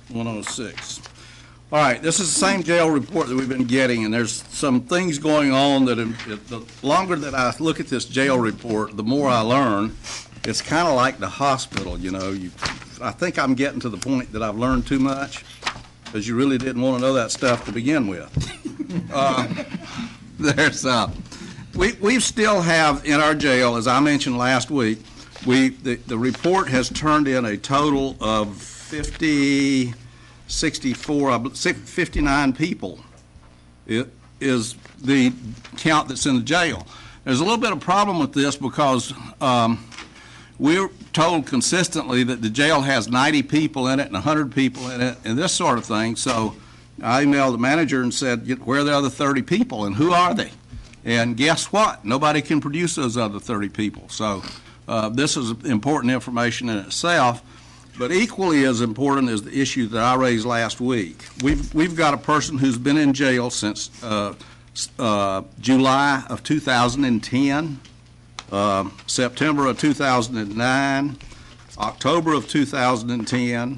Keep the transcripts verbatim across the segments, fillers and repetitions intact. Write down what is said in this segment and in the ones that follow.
one oh six. All right, this is the same jail report that we've been getting, and there's some things going on that it, the longer that I look at this jail report, the more I learn. It's kind of like the hospital, you know. You, I think I'm getting to the point that I've learned too much, because you really didn't want to know that stuff to begin with. uh, there's, uh, we, we still have in our jail, as I mentioned last week, we the, the report has turned in a total of fifty, sixty-four, fifty-nine people. It is the count that's in the jail. There's a little bit of problem with this because um, we're told consistently that the jail has ninety people in it and one hundred people in it and this sort of thing. So I emailed the manager and said, where are the other thirty people and who are they? And guess what? Nobody can produce those other thirty people. So uh, this is important information in itself. But equally as important is the issue that I raised last week. We've, we've got a person who's been in jail since uh, uh, July of two thousand ten, uh, September of two thousand nine, October of two thousand ten,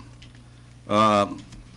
uh,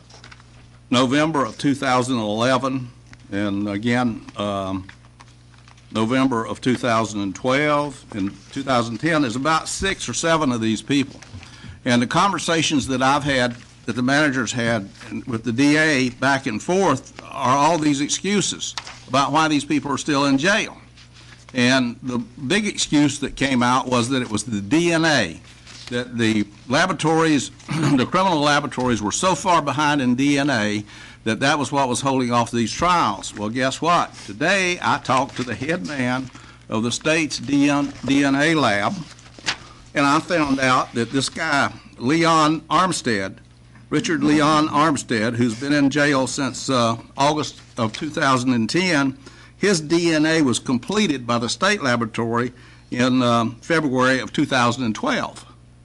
November of two thousand eleven, and again, um, November of two thousand twelve. In two thousand ten, there's about six or seven of these people. And the conversations that I've had, that the managers had with the D A back and forth, are all these excuses about why these people are still in jail. And the big excuse that came out was that it was the D N A, that the laboratories, the criminal laboratories were so far behind in D N A that that was what was holding off these trials. Well, guess what? Today I talked to the head man of the state's D N A lab, and I found out that this guy, Leon Armstead, Richard Leon Armstead, who's been in jail since uh, August of two thousand ten, his D N A was completed by the state laboratory in um, February of two thousand twelve.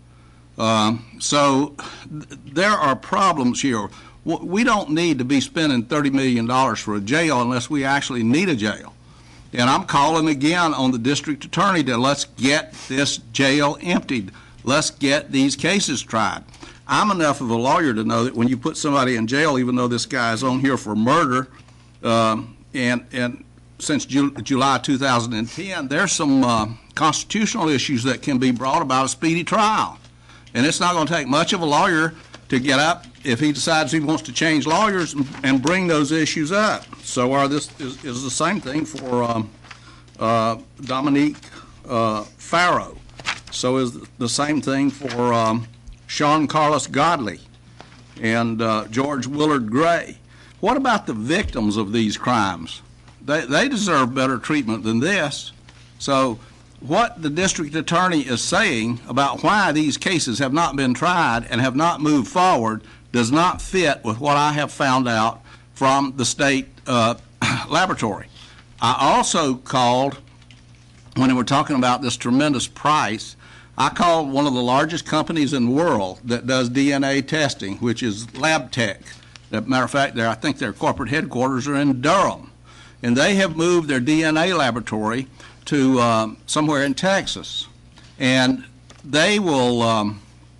Um, so th there are problems here. W we don't need to be spending thirty million dollars for a jail unless we actually need a jail. And I'm calling again on the district attorney to let's get this jail emptied. Let's get these cases tried. I'm enough of a lawyer to know that when you put somebody in jail, even though this guy is on here for murder, um, and, and since Ju July two thousand ten, there's some uh, constitutional issues that can be brought about a speedy trial. And it's not going to take much of a lawyer to get up if he decides he wants to change lawyers and, and bring those issues up. So are this is, is the same thing for um, uh, Dominique uh, Farrow. So is the same thing for um, Sean Carlos Godley and uh, George Willard Gray. What about the victims of these crimes? They, they deserve better treatment than this. So what the district attorney is saying about why these cases have not been tried and have not moved forward does not fit with what I have found out from the state uh, laboratory. I also called, when they were talking about this tremendous price, I called one of the largest companies in the world that does D N A testing, which is LabTech. As a matter of fact, I think their corporate headquarters are in Durham. And they have moved their D N A laboratory to um, somewhere in Texas. And they will, um,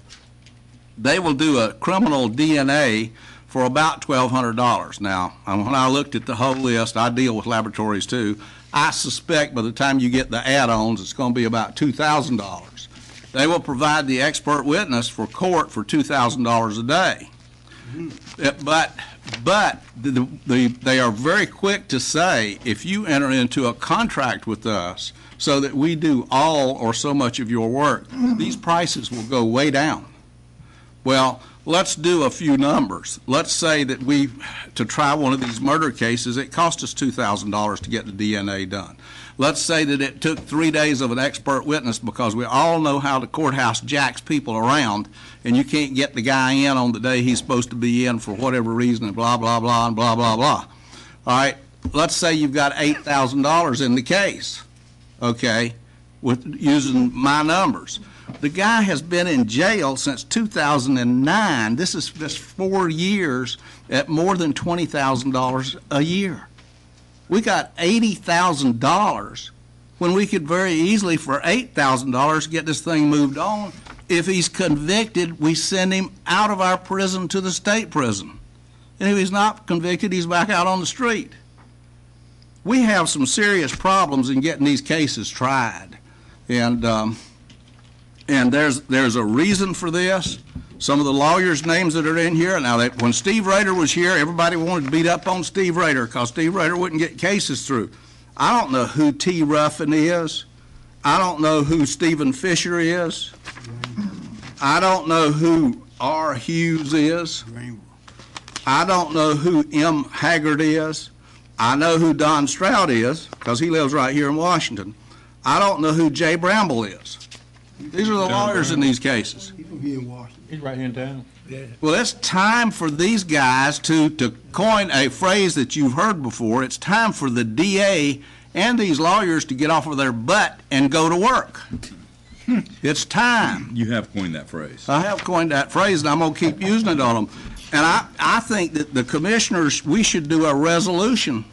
they will do a criminal D N A for about twelve hundred dollars. Now, when I looked at the whole list, I deal with laboratories too, I suspect by the time you get the add-ons, it's going to be about two thousand dollars. They will provide the expert witness for court for two thousand dollars a day. Mm-hmm. But, but the, the, they are very quick to say, if you enter into a contract with us so that we do all or so much of your work, mm-hmm. these prices will go way down. Well, let's do a few numbers. Let's say that we, to try one of these murder cases, it cost us two thousand dollars to get the D N A done. Let's say that it took three days of an expert witness, because we all know how the courthouse jacks people around, and you can't get the guy in on the day he's supposed to be in for whatever reason, and blah, blah, blah, and blah, blah, blah. All right, let's say you've got eight thousand dollars in the case, okay, with using my numbers. The guy has been in jail since two thousand nine. This is just four years at more than twenty thousand dollars a year. We got eighty thousand dollars when we could very easily, for eight thousand dollars, get this thing moved on If he's convicted, we send him out of our prison to the state prison. And if he's not convicted, he's back out on the street. We have some serious problems in getting these cases tried. And, um, and there's, there's a reason for this. Some of the lawyers' names that are in here, now that when Steve Rader was here, everybody wanted to beat up on Steve Rader because Steve Rader wouldn't get cases through. I don't know who T. Ruffin is. I don't know who Stephen Fisher is. I don't know who R. Hughes is. I don't know who M. Haggard is. I know who Don Stroud is because he lives right here in Washington. I don't know who Jay Bramble is. These are the lawyers in these cases. He's from here in Washington. He's right here in town. Yeah. Well, it's time for these guys to, to coin a phrase that you've heard before. It's time for the D A and these lawyers to get off of their butt and go to work. It's time. You have coined that phrase. I have coined that phrase, and I'm going to keep using it on them. And I, I think that the commissioners, we should do a resolution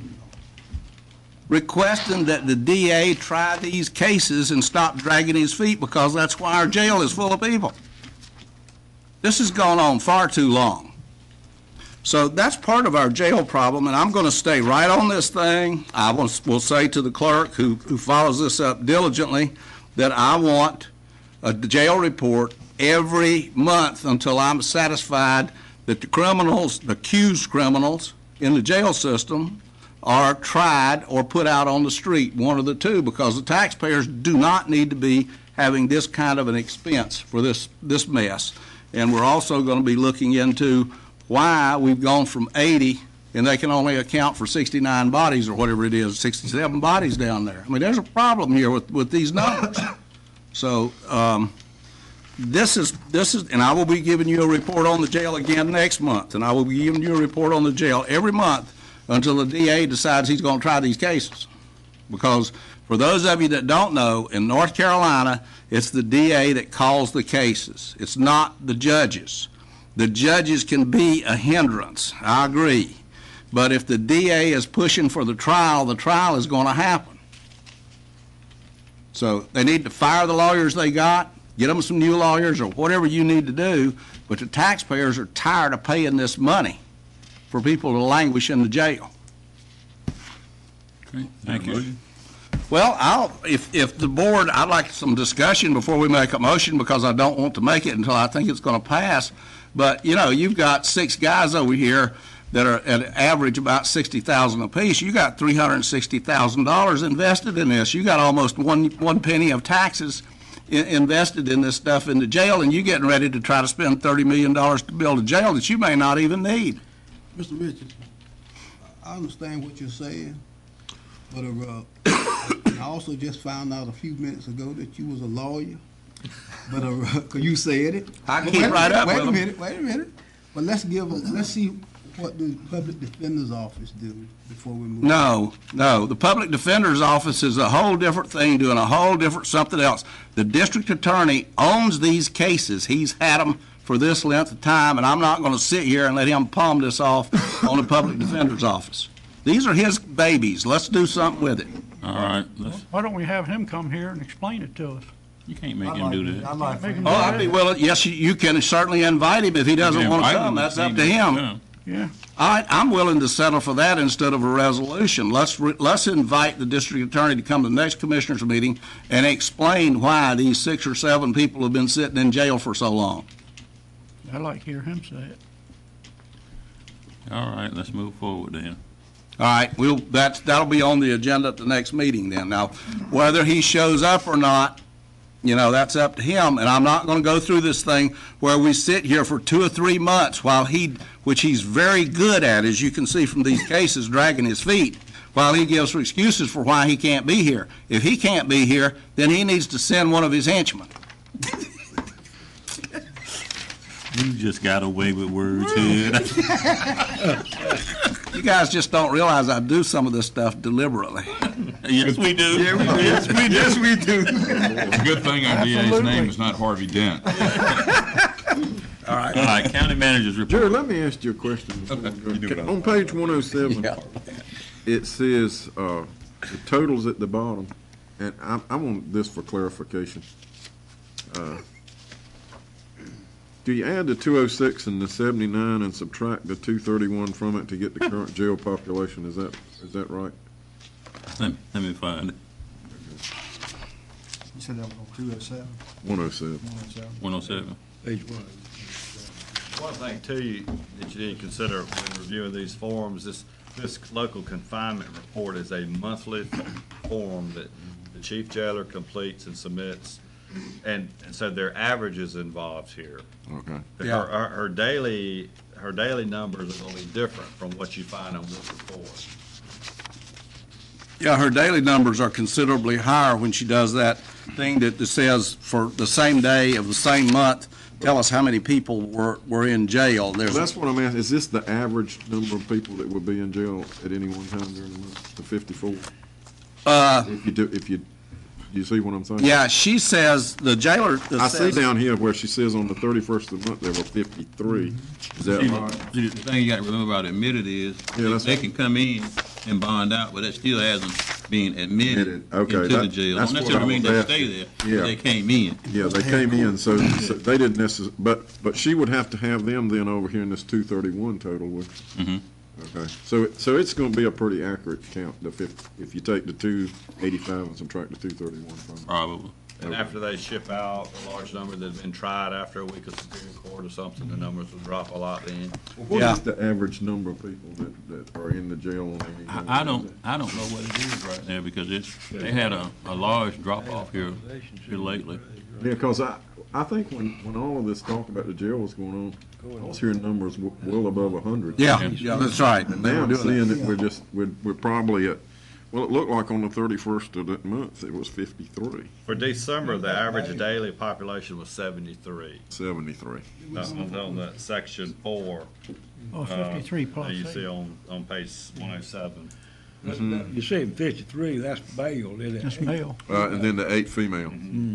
requesting that the D A try these cases and stop dragging his feet, because that's why our jail is full of people. This has gone on far too long. So that's part of our jail problem, and I'm going to stay right on this thing. I will, will say to the clerk who, who follows this up diligently that I want a jail report every month until I'm satisfied that the criminals, the accused criminals in the jail system are tried or put out on the street, one of the two, because the taxpayers do not need to be having this kind of an expense for this, this mess. And we're also going to be looking into why we've gone from eighty and they can only account for sixty-nine bodies or whatever it is, sixty-seven bodies down there. I mean, there's a problem here with, with these numbers. So um, this is, this is, and I will be giving you a report on the jail again next month, and I will be giving you a report on the jail every month until the D A decides he's going to try these cases. Because for those of you that don't know, in North Carolina, it's the D A that calls the cases. It's not the judges. The judges can be a hindrance, I agree. But if the D A is pushing for the trial, the trial is going to happen. So they need to fire the lawyers they got, get them some new lawyers or whatever you need to do, but the taxpayers are tired of paying this money for people to languish in the jail. Okay, thank you. Well, I'll, if, if the board, I'd like some discussion before we make a motion, because I don't want to make it until I think it's going to pass. But, you know, you've got six guys over here that are at average about sixty thousand dollars apiece. You got three hundred sixty thousand dollars invested in this. You got almost one, one penny of taxes in, invested in this stuff in the jail, and you're getting ready to try to spend thirty million dollars to build a jail that you may not even need. Mister Richards, I understand what you're saying, but uh, I also just found out a few minutes ago that you was a lawyer. But uh, cause you said it. I But keep wait, right up Wait with a them. minute, wait a minute. But let's give, a- let's see what the public defender's office do before we move. No, no. The public defender's office is a whole different thing, doing a whole different something else. The district attorney owns these cases. He's had them for this length of time, and I'm not going to sit here and let him palm this off on the public defender's office. These are his babies. Let's do something with it. All right, let's, Why don't we have him come here and explain it to us? you can't make him do that. I like Make him Oh, I'd be willing, yes, you- you can certainly invite him if he doesn't Yeah, want to I come. wouldn't That's up think to he him. should come. Yeah. All right, I'm willing to settle for that instead of a resolution. Let's, re- let's invite the district attorney to come to the next commissioners meeting and explain why these six or seven people have been sitting in jail for so long. I'd like to hear him say it. All right, let's move forward then. All right, we'll, that's, that'll be on the agenda at the next meeting then. Now, whether he shows up or not, you know, that's up to him, and I'm not going to go through this thing where we sit here for two or three months while he, which he's very good at, as you can see from these cases, dragging his feet, while he gives excuses for why he can't be here. If he can't be here, then he needs to send one of his henchmen. You just got away with words here. You guys just don't realize I do some of this stuff deliberately. Yes, we do. Yeah, we do. Yes, we do. Yes, we do. It's a good thing our D A's name is not Harvey Dent. All right, county managers Jerry, report. let me ask you a question. before we go. You do it all. On page one oh seven, Yeah. it says, uh, the totals at the bottom, and I, I want this for clarification. Uh, Do you add the two oh six and the seventy-nine and subtract the two thirty-one from it to get the current jail population? Is that, is that right? Let me, let me find it. You said that was on two oh seven, one oh seven. one oh seven? one oh seven. Page one. One thing too, you- that you need to consider when reviewing these forms, this, this local confinement report is a monthly form that the chief jailer completes and submits. And, and so there are averages involved here. Okay. Her, Yeah. her, her daily, her daily numbers are gonna be different from what you find on this report. Yeah, her daily numbers are considerably higher when she does that thing that that says for the same day of the same month, tell us how many people were, were in jail. Well, There's, that's what I'm asking. Is this the average number of people that would be in jail at any one time during the month, the fifty-four? uh, If you do, if you, you see what I'm saying? yeah, she says, the jailer that I see says- down here where she says on the thirty-first of the month, there were fifty-three. Is that See, right? see, the thing you gotta remember about admitted is, Yeah, that's- they can come in and bond out, but that still hasn't been admitted Admitted. Okay, into the that- jail. that's Don't what necessarily I mean was they asking. stay there, Yeah. but they came in. Yeah, they came in, so, so they didn't necess, but, but she would have to have them then over here in this two thirty-one total with. Mhm. Okay, so, it- so it's gonna be a pretty accurate count, the fif, if you take the two eighty-five and subtract the two thirty-one from it. Probably. And after they ship out a large number that have been tried after a week of Superior Court or something, the numbers will drop a lot then. What Yeah. is the average number of people that, that are in the jail on any? given I, I day? don't, I don't know what it is right now, because it's, they had a, a large drop-off here, here lately. Yeah, cause I, I think when, when all of this talk about the jail was going on, I was hearing numbers w- well above a hundred. Yeah, yeah, that's right. And They now were I'm doing seeing that. that we're just, we're, we're probably at, well, it looked like on the thirty-first of that month, it was fifty-three, For December, the average daily population was seventy-three. seventy-three. Uh, On, on the section four, Oh, uh, fifty-three that plus you eight. see on, on page one oh seven. You said fifty-three, that's bail, isn't it? That's male. Uh, and then the eight female.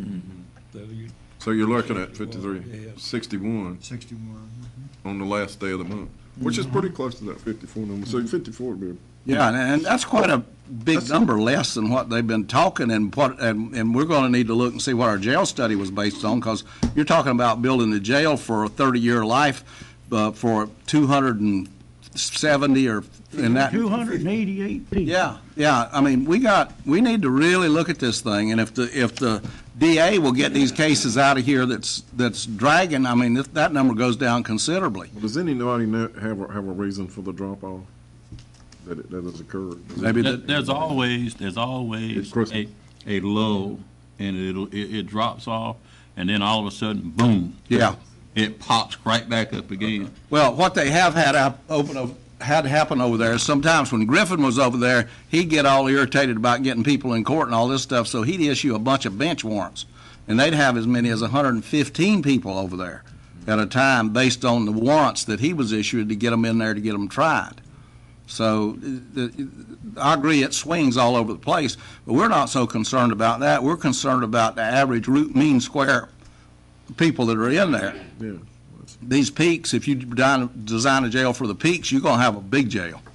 So you- So you're looking at fifty-three, Yeah. sixty-one Sixty-one. on the last day of the month, which is pretty close to that fifty-four number. So fifty-four would be, Yeah, and, and that's quite a big number, less than what they've been talking, and what, and, and we're gonna need to look and see what our jail study was based on, because you're talking about building a jail for a thirty-year life, uh, for two hundred and seventy or, in that. Two hundred and eighty-eight people. Yeah, yeah, I mean, we got, we need to really look at this thing, and if the, if the D A will get these cases out of here that's, that's dragging, I mean, if that number goes down considerably. does anybody know, have, a have a reason for the drop-off that, it- that has occurred? Is it- Maybe There- the, There's always, there's always It's Chris- a, a low, and it'll, it, it drops off, and then all of a sudden, boom. Yeah. It pops right back up again. well, what they have had up, open, o- had happen over there, is sometimes when Griffin was over there, he'd get all irritated about getting people in court and all this stuff, so he'd issue a bunch of bench warrants. And they'd have as many as one hundred and fifteen people over there at a time based on the warrants that he was issued to get them in there to get them tried. So the- I agree, it swings all over the place, but we're not so concerned about that. We're concerned about the average root mean square people that are in there. Yeah. These peaks, if you design, design a jail for the peaks, you're gonna have a big jail.